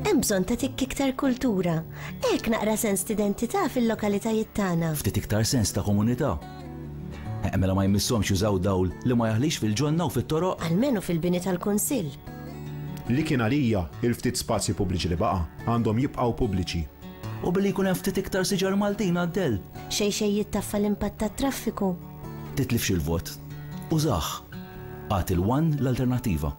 Hemm bżonn ta' tikk iktar kultura. Hekk naqra sens d'identità fil-lokalitajiet tagħna. Ftit iktar sens ta' komunità. Mela ma jmissomx jużaw dawl li ma jaħlix fil-ġonna u fit-toroq. Almenu fil-bini tal-Kunsill. Li kien għalija il-ftit spazji pubbliċi li baqa' għandhom jibqgħu pubbliċi. U billi jkun hemm ftit iktar siġar Maltin għaddel. Xejn jittaffa l-impatt tat-traffiku. Titlifx il-vot. Użaħ. Għat il-wan l-alternattiva.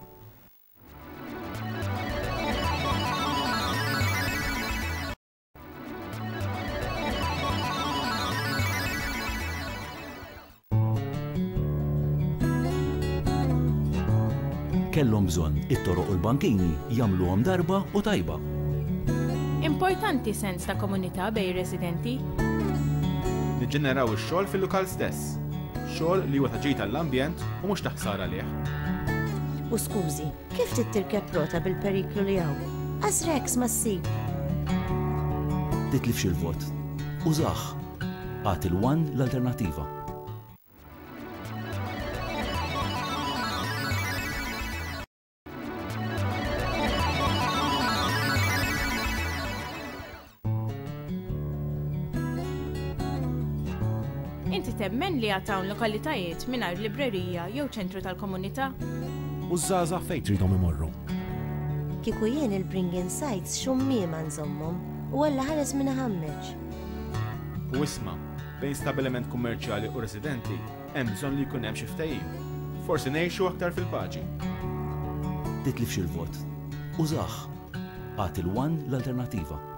Kellhom bżonn it-toroq u l-bankini jagħmluhom darba u tajba. Importanti sens ta' komunità bej residenti. Niġġeneraw ix-xogħol fil-lokal stess. Xogħol li huwa taġid tal-ambjent u mhux taħsara lih. U skużi, kif tittirkeb rota bil-periklu li hawn? Għasreks ma ssib. Titlifx il-vot. Użaħ. Għat il-wan l-alternattiva. Inti temmen li għatawn lokalitajiet mingħajr librerija jew ċentru tal-komunità? U żgħażagħ fejn tridhom imorru. Kieku jien il-bringing sites xummiema nżommhom u alla ħares minn ħammeġ. U isma' bejn stabbiliment kummerċjali u residenti hemm bżonn li jkun hemm xi ftehim. Forsi ngħixu aktar fil-paċi. Titlifx il-vot. Użaħ. Għat il-wan l-alternattiva.